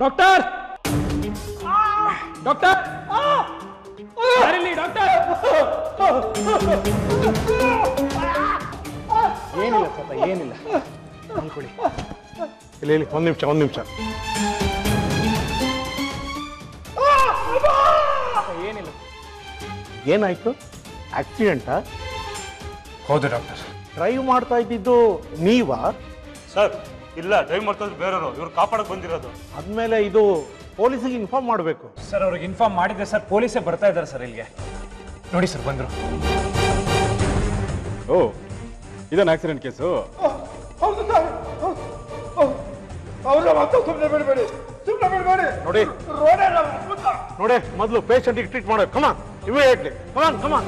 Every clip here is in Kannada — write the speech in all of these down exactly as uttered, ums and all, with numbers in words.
ಡಾಕ್ಟರ್ ಡಾಕ್ಟರ್ ಡಾಕ್ಟರ್ ಏನಿಲ್ಲ ಸ್ವಲ್ಪ ಏನಿಲ್ಲ ಅನ್ಕೊಳ್ಳಿ. ಇಲ್ಲ ಇಲ್ಲಿ ಒಂದು ನಿಮಿಷ ಒಂದು ನಿಮಿಷ ಏನಿಲ್ಲ. ಏನಾಯ್ತು? ಆಕ್ಸಿಡೆಂಟಾ? ಹೌದು ಡಾಕ್ಟರ್. ಡ್ರೈವ್ ಮಾಡ್ತಾ ಇದ್ದಿದ್ದು ನೀವಾ? ಸರ್ ಇಲ್ಲ, ಡ್ರೈವ್ ಮಾಡ್ತಾ ಇದ್ರು ಬೇರೆಯವರು, ಇವ್ರು ಕಾಪಾಡಕ್ ಬಂದಿರೋದು. ಆದ್ಮೇಲೆ ಇದು ಪೊಲೀಸಿಗೆ ಇನ್ಫಾರ್ಮ್ ಮಾಡಬೇಕು. ಸರ್ ಅವ್ರಿಗೆ ಇನ್ಫಾರ್ಮ್ ಮಾಡಿದ್ದೆ ಸರ್, ಪೊಲೀಸೇ ಬರ್ತಾ ಇದ್ದಾರೆ ಸರ್ ಇಲ್ಲಿಗೆ. ನೋಡಿ ಸರ್ ಬಂದ್ರು. ಓ ಇದನ್ನ ಆಕ್ಸಿಡೆಂಟ್ ಕೇಸು? ನೋಡಿ ನೋಡಿ ಮೊದಲು ಪೇಷಂಟಿಗೆ ಟ್ರೀಟ್ ಮಾಡೋದು. Come on immediately, come on come on.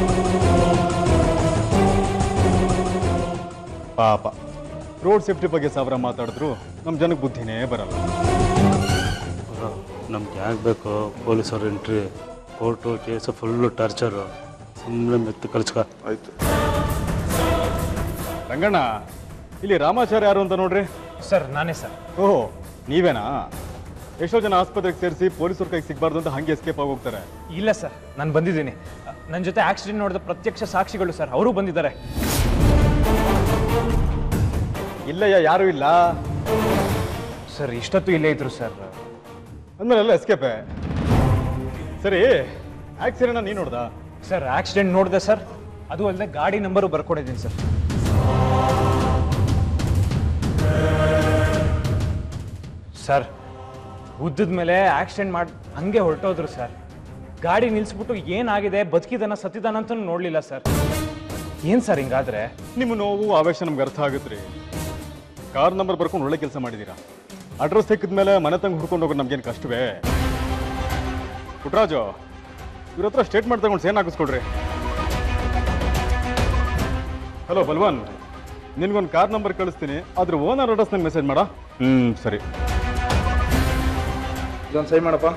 ಪಾಪ ರೋಡ್ ಸೇಫ್ಟಿ ಬಗ್ಗೆ ಸಾವಿರ ಮಾತಾಡಿದ್ರು ನಮ್ಮ ಜನಕ್ಕೆ ಬುದ್ಧಿನೇ ಬರಲ್ಲ. ನಮ್ಗೆ ಯಾಕೆ ಬೇಕು ಪೊಲೀಸರು entry, court case full torture, ಸುಮ್ಮನೆ ಮೆತ್ತು ಕಲ್ಸ್ಕ ಆಯ್ತು. ರಂಗಣ್ಣ ಇಲ್ಲಿ ರಾಮಾಚಾರಿ ಯಾರು ಅಂತ ನೋಡ್ರಿ. ಸರ್ ನಾನೇ ಸರ್. ಓಹೋ ನೀವೇನಾ? ಎಷ್ಟೋ ಜನ ಆಸ್ಪತ್ರೆಗೆ ಸೇರಿಸಿ ಪೊಲೀಸರ ಕೈಗೆ ಸಿಗಬಾರ್ದು ಅಂತ ಹಂಗೆ ಎಸ್ಕೇಪ್ ಆಗಿ ಹೋಗ್ತಾರೆ. ಇಲ್ಲ ಸರ್, ನಾನು ಬಂದಿದ್ದೀನಿ. ನನ್ನ ಜೊತೆ ಆಕ್ಸಿಡೆಂಟ್ ನೋಡಿದ ಪ್ರತ್ಯಕ್ಷ ಸಾಕ್ಷಿಗಳು ಸರ್, ಅವರು ಬಂದಿದ್ದಾರೆ. ಇಲ್ಲಯ್ಯ ಯಾರೂ ಇಲ್ಲ ಸರ್. ಇಷ್ಟೊತ್ತು ಇಲ್ಲೇ ಇದ್ರು ಸರ್. ಅಂದ್ಮೇಲೆ ಎಲ್ಲ ಎಸ್ಕೇಪೆ. ಸರಿ ಆಕ್ಸಿಡೆಂಟ್ ನೀನು ನೋಡ್ದ? ಸರ್ ಆಕ್ಸಿಡೆಂಟ್ ನೋಡಿದೆ ಸರ್, ಅದು ಅಲ್ಲದೆ ಗಾಡಿ ನಂಬರು ಬರ್ಕೊಡಿದ್ದೀನಿ ಸರ್. ಸರ್ ಉದ್ದದ ಮೇಲೆ ಆಕ್ಸಿಡೆಂಟ್ ಮಾಡಿ ಹಂಗೆ ಹೊರಟೋದ್ರು ಸರ್. ಗಾಡಿ ನಿಲ್ಲಿಸ್ಬಿಟ್ಟು ಏನಾಗಿದೆ, ಬದುಕಿದಾನ ಸತ್ತಿದಾನ ಅಂತ ನೋಡಲಿಲ್ಲ ಸರ್. ಏನು ಸರ್ ಹಿಂಗಾದ್ರೆ? ನಿಮ್ಮ ನೋವು ಆವೇಶ ನಮ್ಗೆ ಅರ್ಥ ಆಗುತ್ತೆ ರೀ. ಕಾರ್ ನಂಬರ್ ಬರ್ಕೊಂಡು ಒಳ್ಳೆ ಕೆಲಸ ಮಾಡಿದ್ದೀರಾ. ಅಡ್ರೆಸ್ ಸಿಕ್ಕಿದ ಮೇಲೆ ಮನೆ ತಂಗ ಹುಡ್ಕೊಂಡು ಹೋಗೋದು ನಮ್ಗೇನು ಕಷ್ಟವೇ? ಪುಟ್ರಾಜು ಇವ್ರ ಹತ್ರ ಸ್ಟೇಟ್ಮೆಂಟ್ ತಗೊಂಡು ಸೇನ್ ಹಾಕಿಸ್ಕೊಡ್ರಿ. ಹಲೋ ಬಲ್ವಾನ್, ನಿನ್ಗೊಂದು ಕಾರ್ ನಂಬರ್ ಕಳಿಸ್ತೀನಿ, ಅದ್ರ ಓನರ್ ಅಡ್ರೆಸ್ ನಂಗೆ ಮೆಸೇಜ್ ಮಾಡ. ಹ್ಞೂ ಸರಿ. ಇದೊಂದು ಸೈ ಮಾಡಪ್ಪ.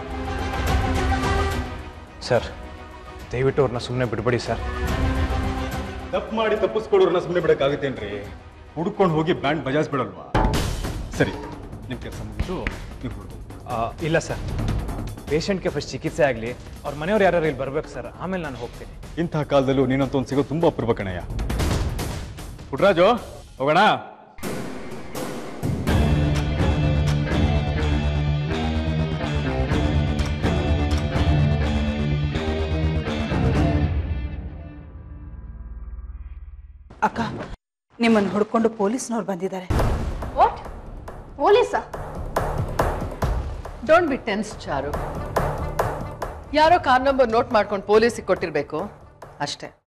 ಸರ್ ದಯವಿಟ್ಟು ಅವ್ರನ್ನ ಸುಮ್ಮನೆ ಬಿಡಬೇಡಿ ಸರ್. ತಪ್ಪು ಮಾಡಿ ತಪ್ಪಿಸ್ಕೊಳ್ಳೋರನ್ನ ಸುಮ್ಮನೆ ಬಿಡೋಕ್ಕಾಗುತ್ತೇನ್ರಿ? ಹುಡ್ಕೊಂಡು ಹೋಗಿ ಬ್ಯಾಂಡ್ ಬಜಾಯಿಸ್ಬಿಡಲ್ವಾ? ಸರಿ ನಿಮ್ಮ ಕೆಲಸ ಮುಗಿದು ನೀವು ಹುಡುಗ. ಇಲ್ಲ ಸರ್, ಪೇಷಂಟ್ಗೆ ಫಸ್ಟ್ ಚಿಕಿತ್ಸೆ ಆಗಲಿ, ಅವ್ರ ಮನೆಯವ್ರು ಯಾರು ಇಲ್ಲಿ ಬರ್ಬೇಕು ಸರ್, ಆಮೇಲೆ ನಾನು ಹೋಗ್ತೀನಿ. ಇಂತಹ ಕಾಲದಲ್ಲೂ ನೀನಂತ ಒಂದು ಸಿಗೋ ತುಂಬ ಅಪೂರ್ವ ಕಣಯ್ಯ. ಪುಟ್ರಾಜು ಹೋಗೋಣ. ಅಕ್ಕ, ನಿಮ್ಮನ್ನು ಹುಡ್ಕೊಂಡು ಪೊಲೀಸ್ನವ್ರು ಬಂದಿದ್ದಾರೆ. ವಾಟ್? ಪೊಲೀಸಾ? Don't be tense Charu. ಯಾರೋ ಕಾರ್ ನಂಬರ್ ನೋಟ್ ಮಾಡ್ಕೊಂಡು ಪೊಲೀಸಿಗೆ ಕೊಟ್ಟಿರ್ಬೇಕು ಅಷ್ಟೇ.